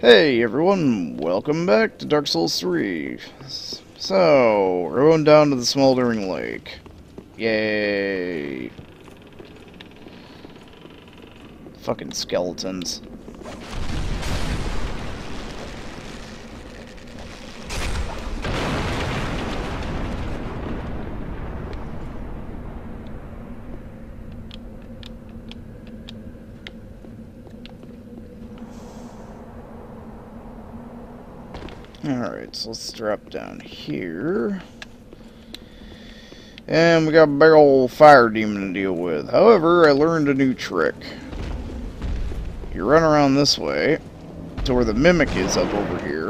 Hey everyone, welcome back to Dark Souls 3. So, we're going down to the Smoldering Lake. Yay. Fucking skeletons. Alright, so let's drop down here. And we got a big old fire demon to deal with. However, I learned a new trick. You run around this way to where the mimic is up over here.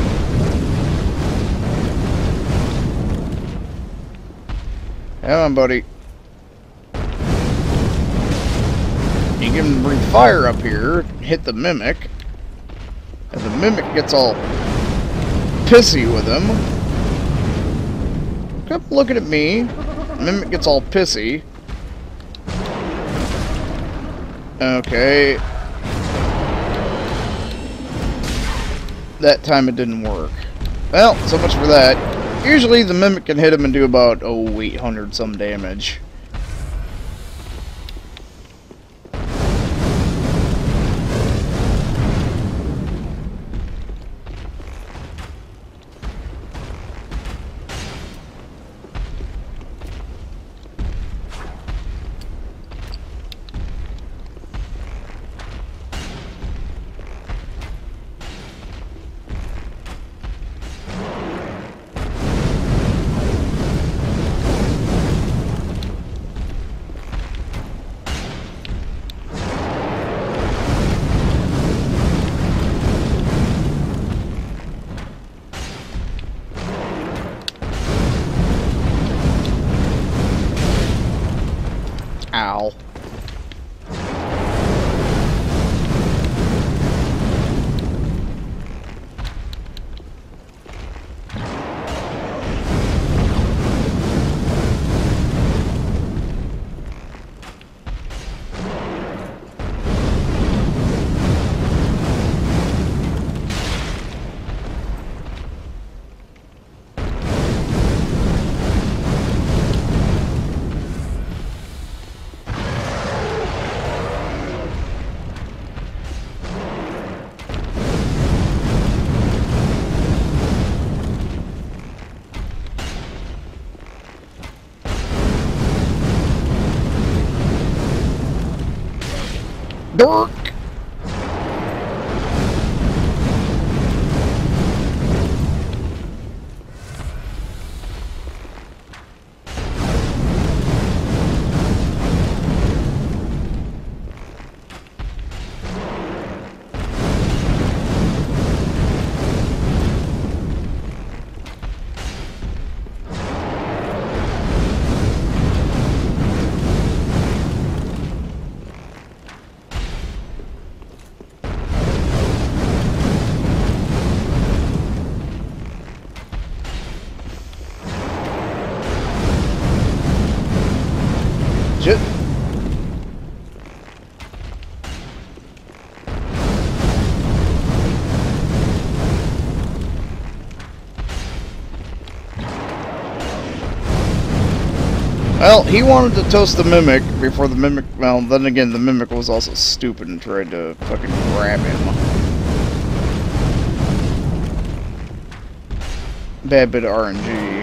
Come on, buddy. You can bring fire up here, hit the mimic, and the mimic gets all pissy with him. Kept looking at me. Mimic gets all pissy. Okay. That time it didn't work. Well, so much for that. Usually the Mimic can hit him and do about, 800 some damage. Ow. Dork! Shit. Well, he wanted to toast the Mimic before the Mimic... Well, then again, the Mimic was also stupid and tried to fucking grab him. Bad bit of RNG.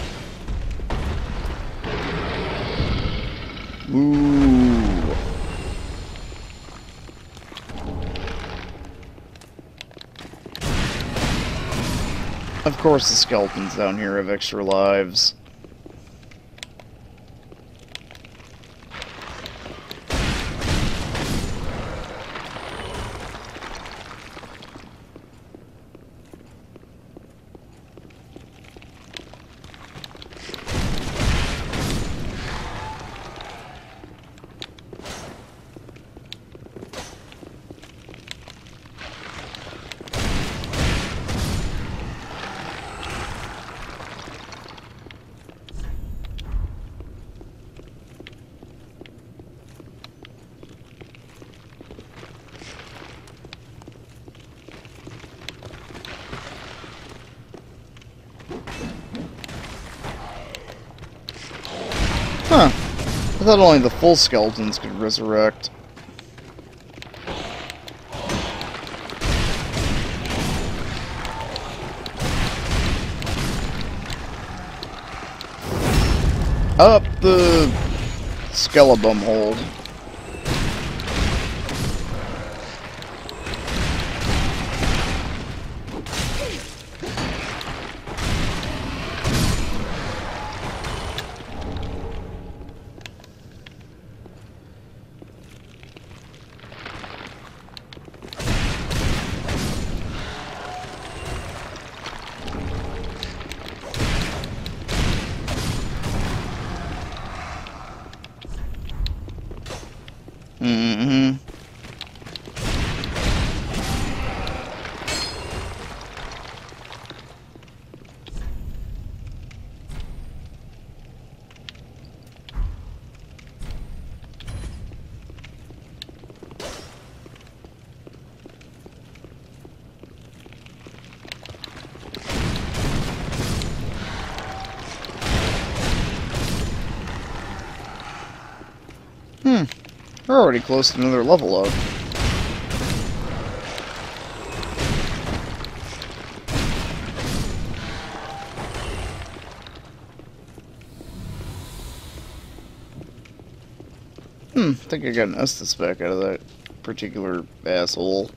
Ooh. Of course the skeletons down here have extra lives. Huh. I thought only the full skeletons could resurrect. Up the Skelebum hold. Mm-hmm. We're already close to another level up. I think I got an Estus back out of that particular asshole.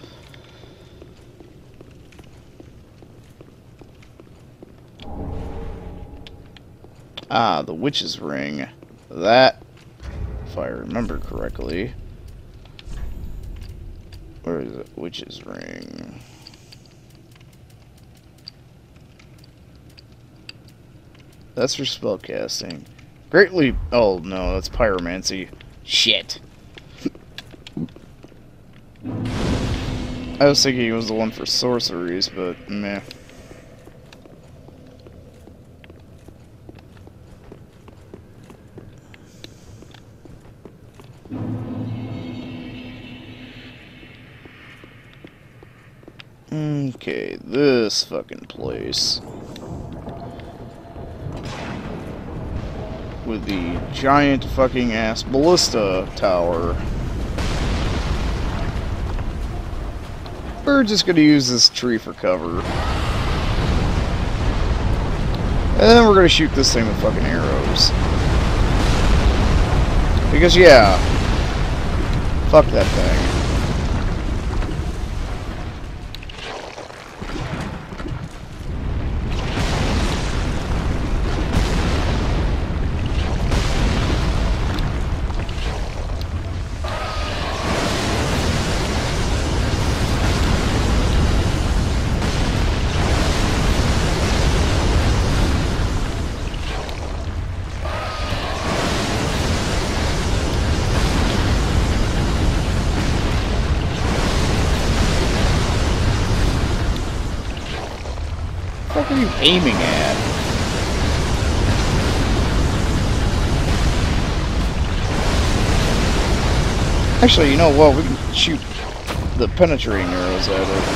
Ah, the Witch's Ring. That, if I remember correctly. Where is it? Witch's Ring. That's for spellcasting. Greatly... Oh, no, that's pyromancy. Shit. I was thinking it was the one for sorceries, but meh. Okay, this fucking place. With the giant fucking ass ballista tower. We're just gonna use this tree for cover. And then we're gonna shoot this thing with fucking arrows. Because, yeah. Fuck that thing. What are you aiming at? Actually, you know what? We can shoot the penetrating arrows at it.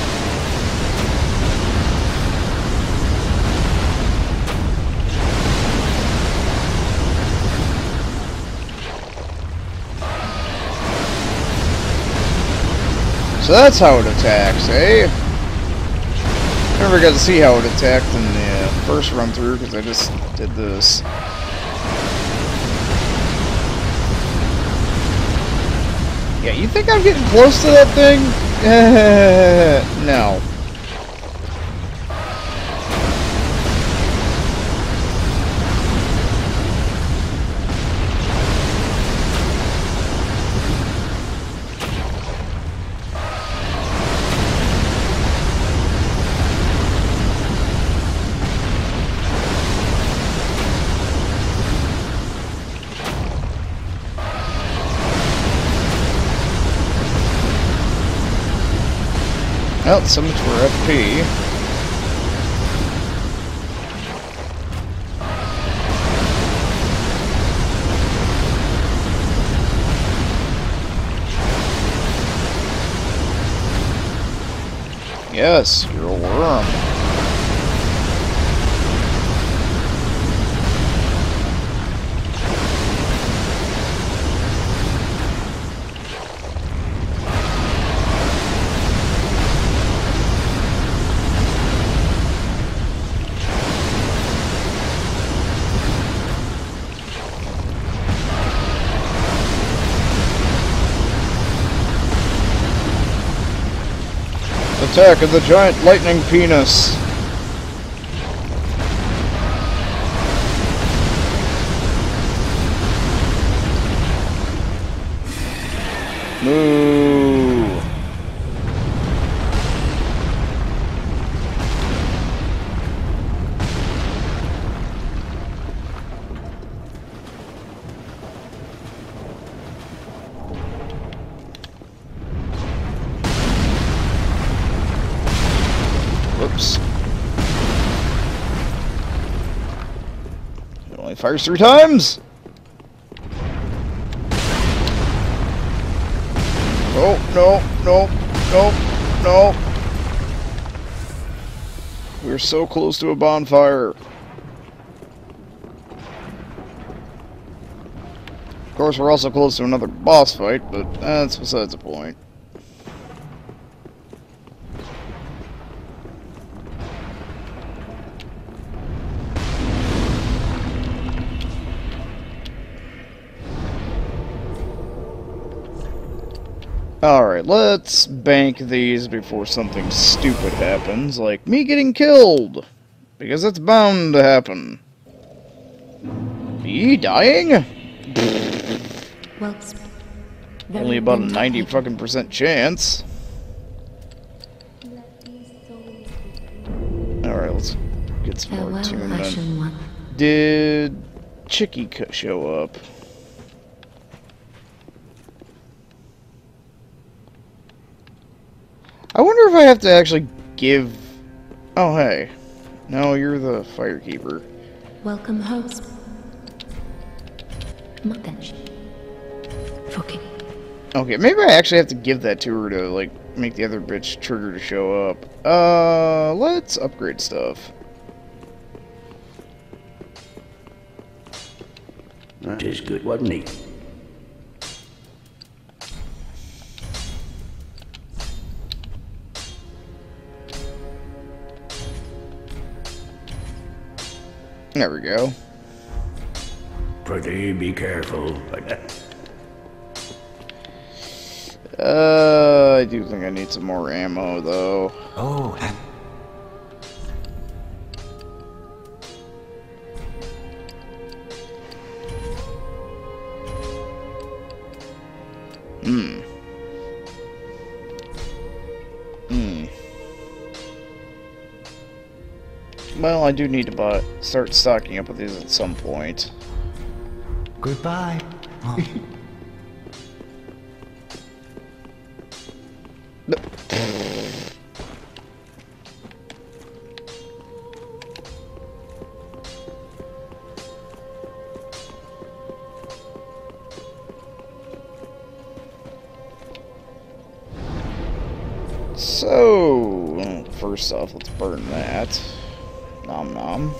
So that's how it attacks, eh? I never got to see how it attacked in the first run through because I just did this. Yeah, you think I'm getting close to that thing? No. Well, so much for FP. Yes, you're a worm. Attack of the giant lightning penis. Moo. Whoops. It only fires 3 times? Oh, no, no, no, no. We're so close to a bonfire. Of course, we're also close to another boss fight, but that's besides the point. Alright, let's bank these before something stupid happens, like me getting killed. Because that's bound to happen. Me dying? Well, Only about a 90% chance. Alright, let's get some more tune in. Did Chicky show up? I wonder if I have to actually give... Oh, hey. No, you're the firekeeper. Welcome, host. Bench. Okay, maybe I actually have to give that to her to, like, make the other bitch trigger to show up. Let's upgrade stuff. That is good, wasn't he? There we go. Pretty be careful. I do think I need some more ammo, though. Oh, Well, I do need to start stocking up with these at some point. goodbye. So, first off, let's burn that. Nom nom.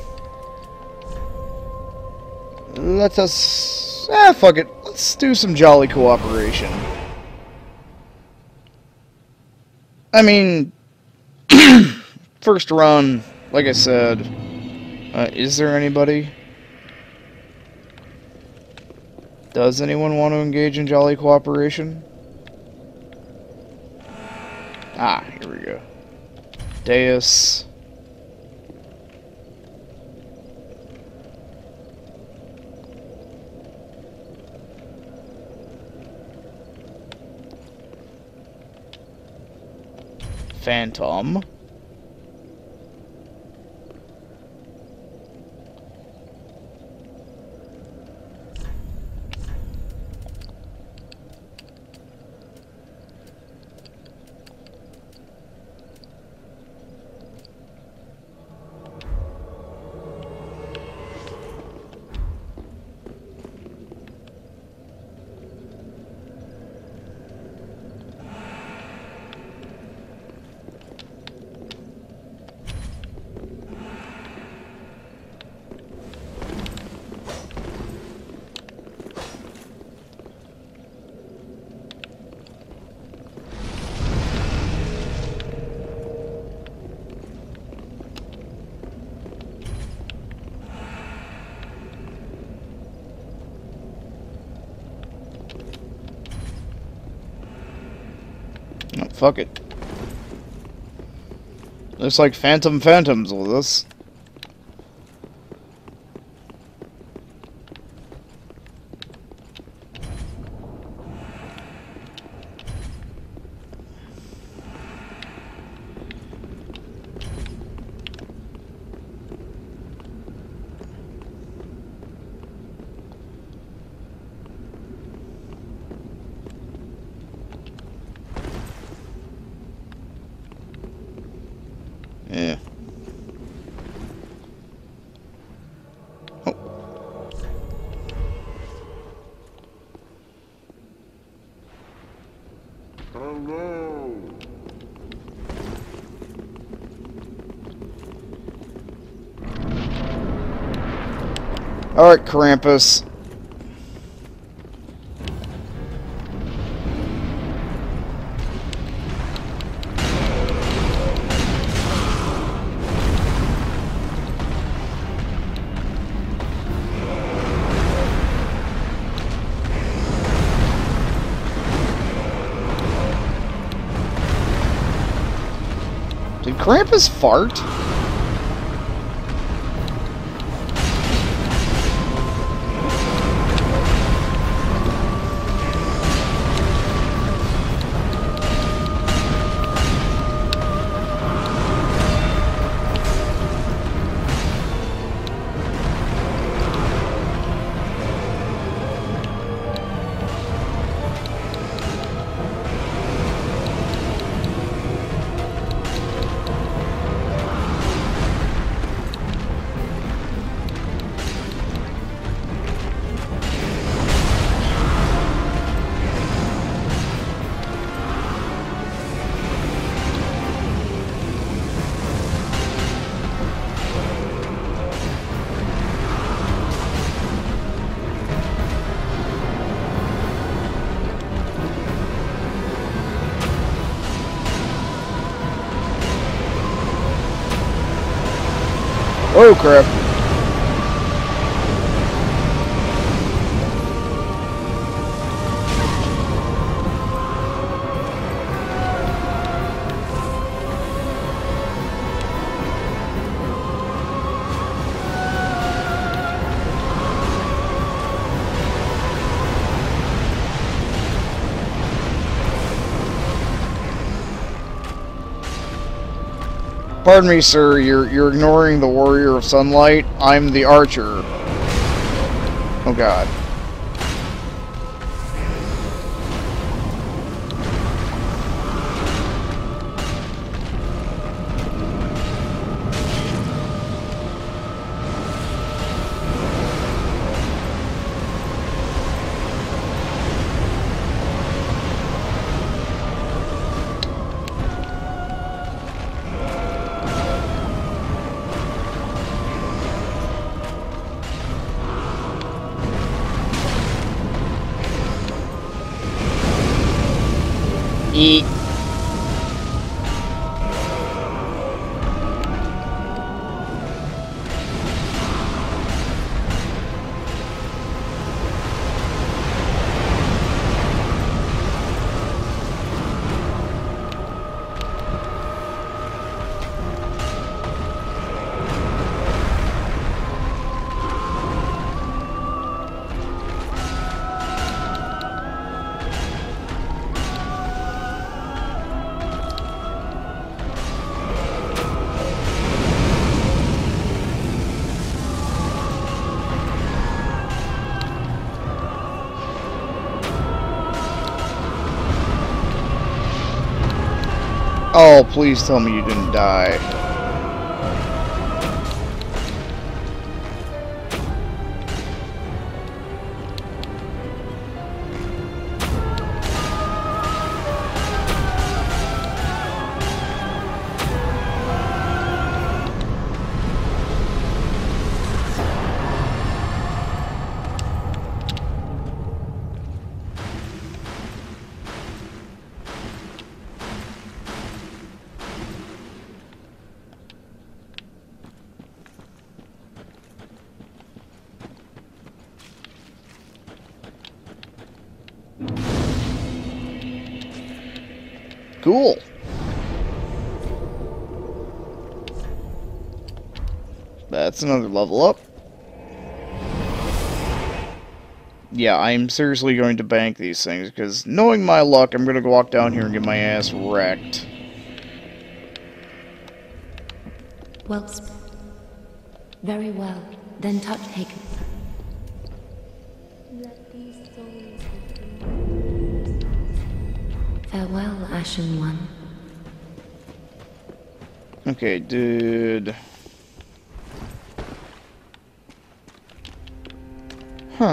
Let us... fuck it. Let's do some jolly cooperation. I mean... first run, like I said... is there anybody? Does anyone want to engage in jolly cooperation? Ah, here we go. Deus... Phantom. Oh, fuck it. Looks like Phantoms with us. Yeah. Oh. Hello. Alright, Krampus. Did Krampus fart? Oh crap. Pardon me, sir. You're ignoring the Warrior of Sunlight. I'm the Archer. Oh God. Eat. Oh, please tell me you didn't die. Cool. That's another level up. Yeah, I'm seriously going to bank these things, because knowing my luck, I'm going to walk down here and get my ass wrecked. Well, very well. Then touch taken. Farewell, Ashen One. Okay, dude. Huh.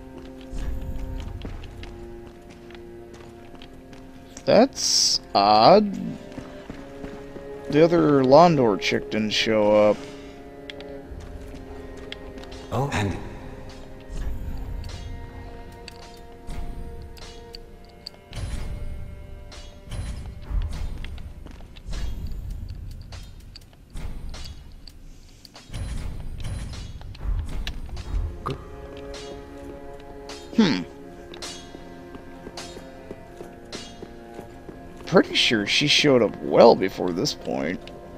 That's odd. The other Londor chick didn't show up. Oh, and Pretty sure she showed up well before this point.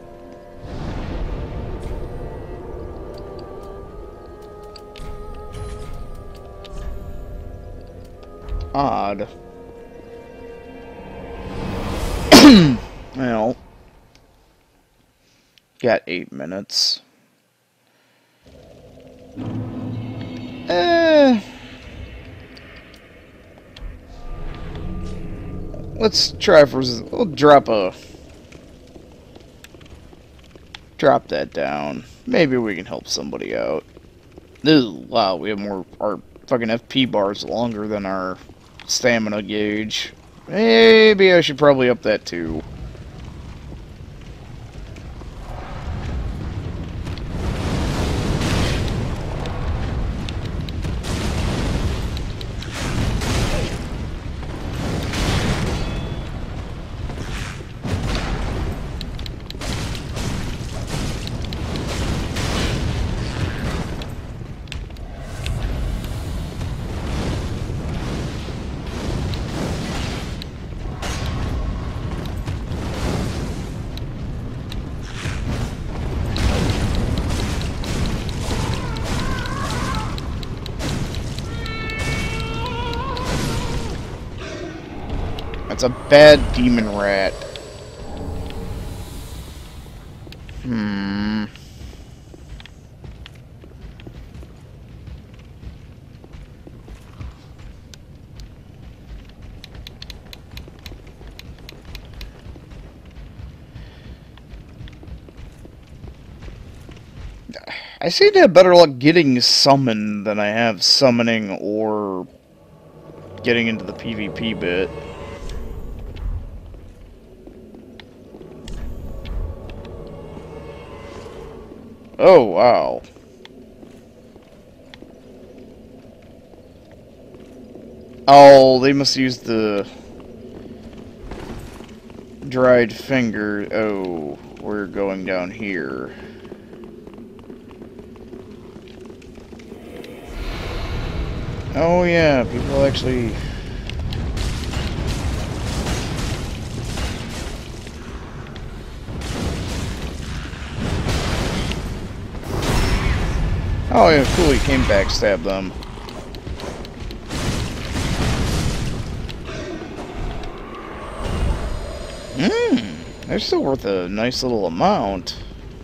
Odd. Well, got 8 minutes. Let's try for. We'll drop that down. Maybe we can help somebody out. Ew, wow, we have more. Our fucking FP bar's longer than our stamina gauge. Maybe I should probably up that too. That's a bad demon rat. I seem to have better luck getting summoned than I have summoning or getting into the PvP bit. Oh, wow. Oh, they must use the dried finger. Oh, we're going down here. Oh yeah, people actually... Oh yeah, cool, he came backstab them. They're still worth a nice little amount.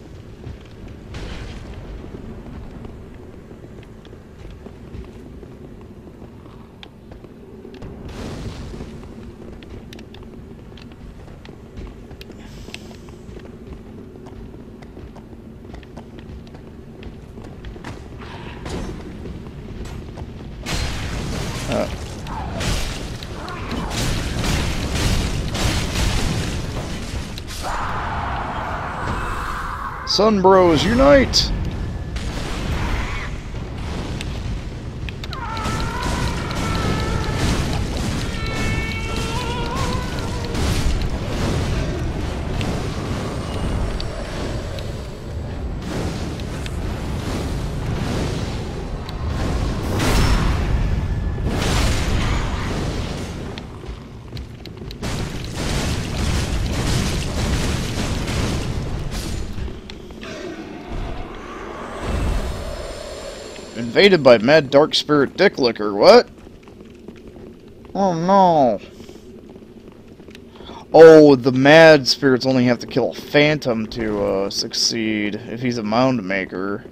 Sun Bros, unite! Invaded by Mad Dark Spirit Dick Licker. What? Oh no. Oh, the Mad Spirits only have to kill a Phantom to succeed if he's a Mound Maker.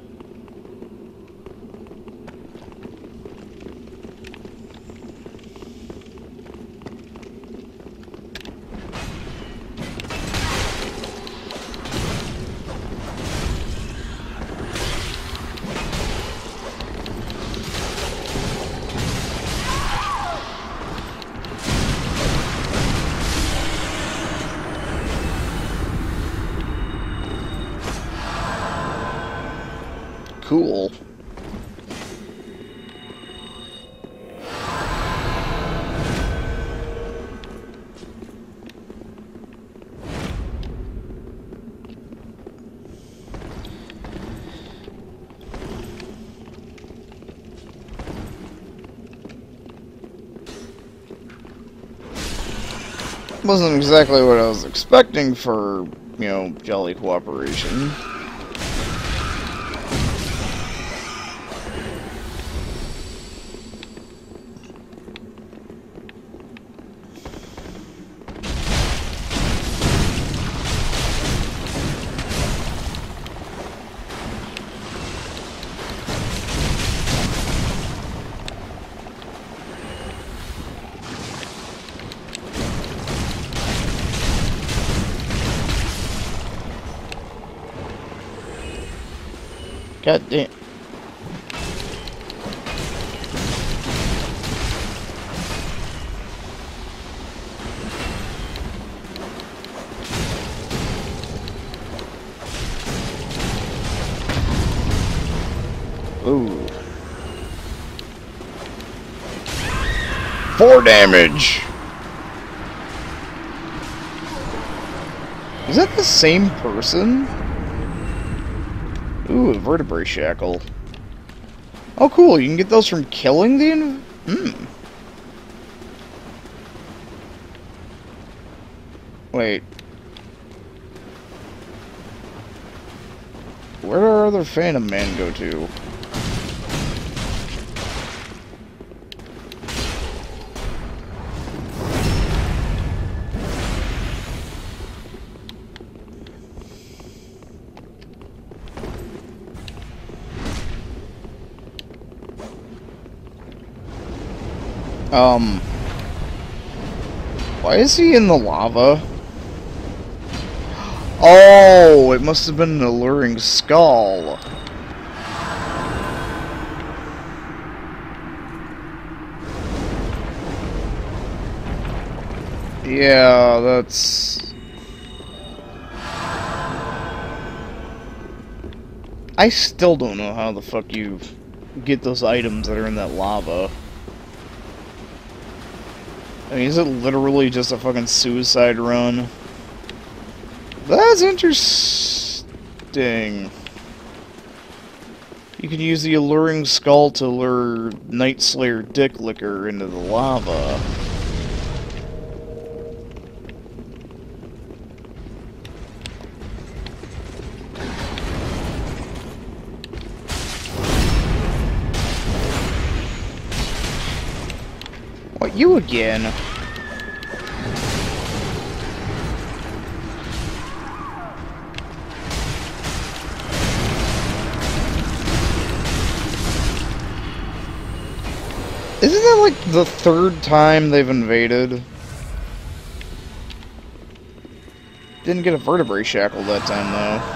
Cool. Wasn't exactly what I was expecting for, you know, Jolly Cooperation. God damn. Ooh. 4 damage. Is that the same person? Ooh, a vertebrae shackle. Oh, cool. You can get those from killing the Wait. Where did our other Phantom Man go to? Why is he in the lava? Oh, it must have been an alluring skull. Yeah, that's... I still don't know how the fuck you get those items that are in that lava. I mean, is it literally just a fucking suicide run? That's interesting. You can use the alluring skull to lure Night Slayer Dick Licker into the lava. What, you again? Isn't that like the 3rd time they've invaded? Didn't get a vertebrae shackle that time, though.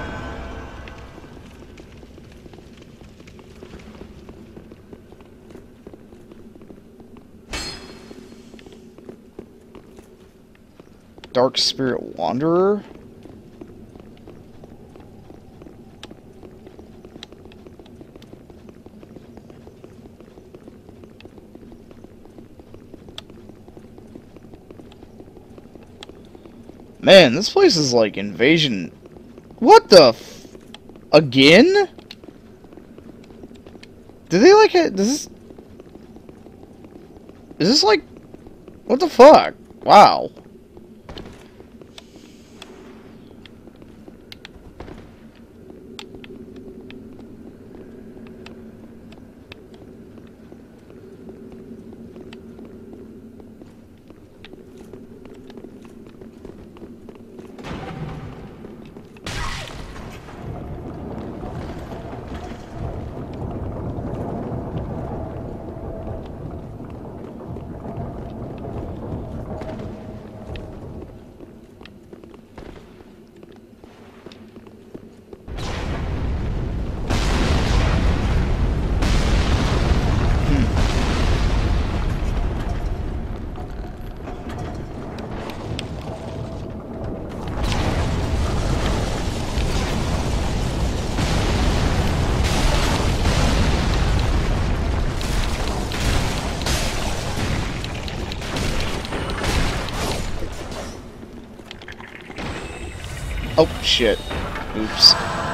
Dark Spirit Wanderer? Man, this place is like invasion. What the f... Again? Did they like it? Is this like... What the fuck? Wow. Oh, shit. Oops.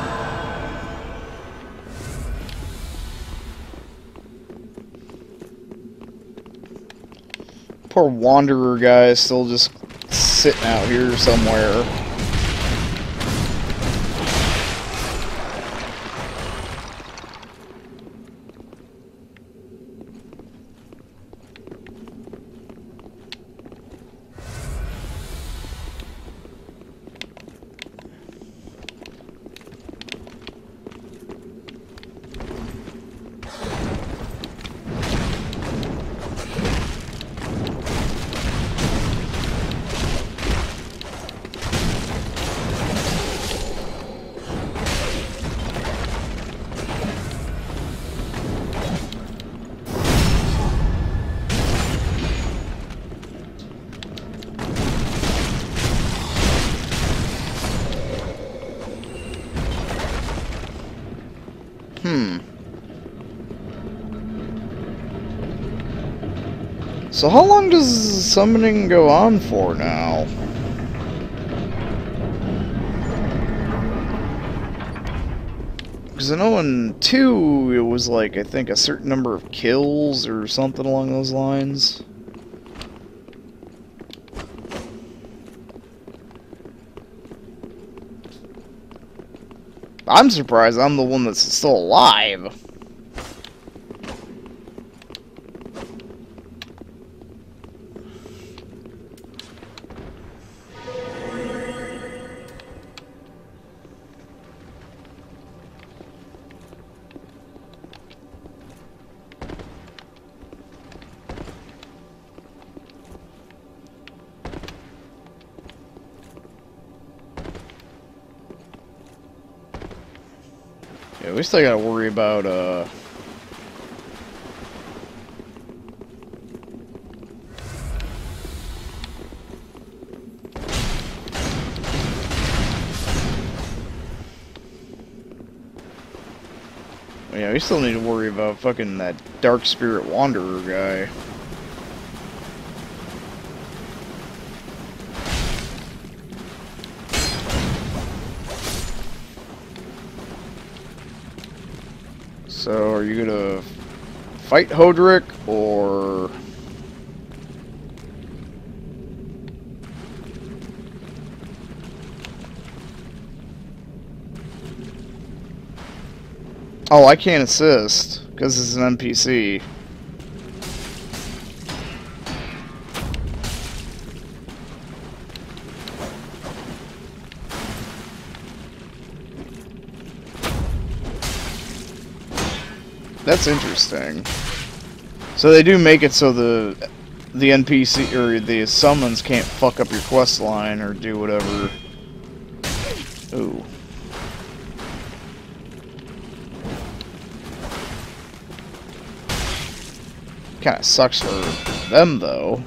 Poor Wanderer guy is still just sitting out here somewhere. So how long does summoning go on for now? Because I know in 2 it was like, I think, a certain number of kills or something along those lines. I'm surprised I'm the one that's still alive. Yeah, we still gotta worry about, yeah, we still need to worry about fucking that Dark Spirit Wanderer guy. So, are you gonna fight Hodrick, or... Oh, I can't assist, because it's an NPC. That's interesting. So they do make it so the NPC or the summons can't fuck up your quest line or do whatever. Ooh. Kinda sucks for them though.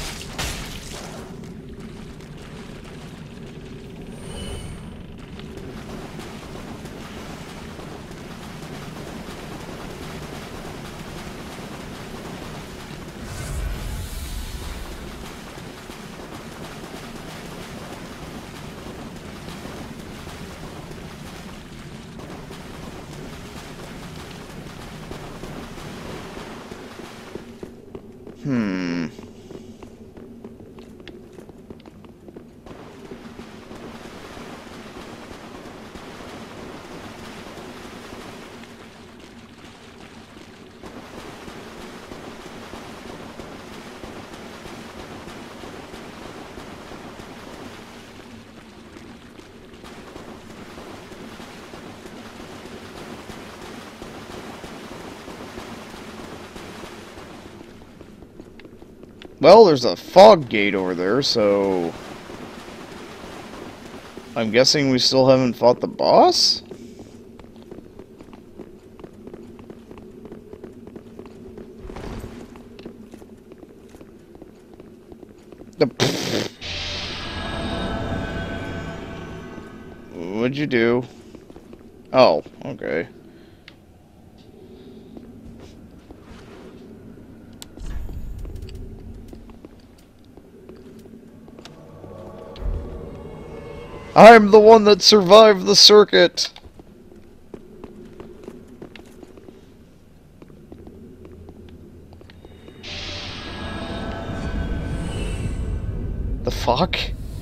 Well, there's a fog gate over there, so... I'm guessing we still haven't fought the boss? What'd you do? Oh, okay. I'm the one that survived the circuit! The fuck?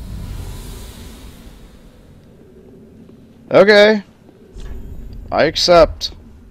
Okay. I accept.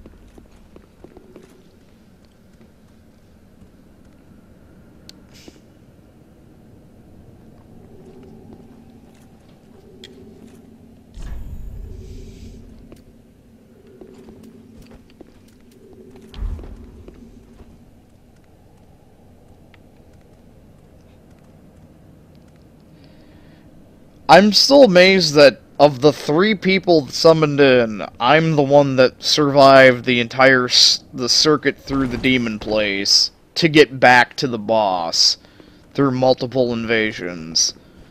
I'm still amazed that of the 3 people summoned in, I'm the one that survived the entire the circuit through the demon place to get back to the boss through multiple invasions.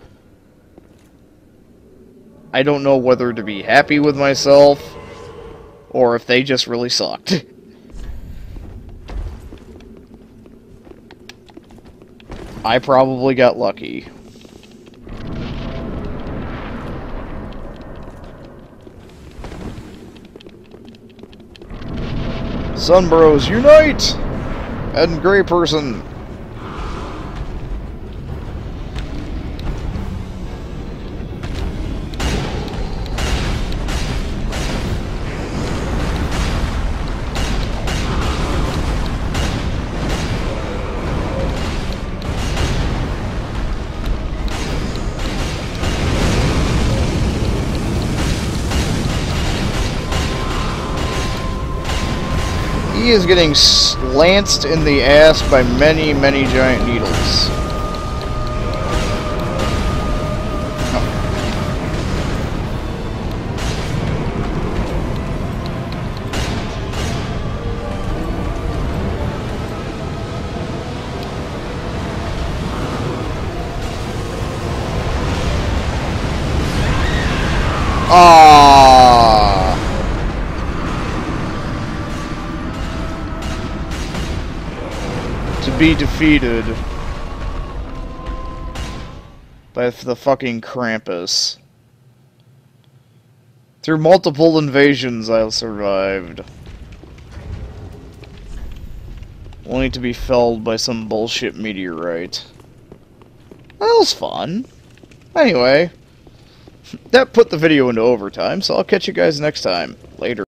I don't know whether to be happy with myself or if they just really sucked. I probably got lucky. Sunbros, unite! And Grey Person. He is getting lanced in the ass by many, many giant needles. To be defeated by the fucking Krampus. Through multiple invasions, I survived. Only to be felled by some bullshit meteorite. That was fun. Anyway, that put the video into overtime, so I'll catch you guys next time. Later.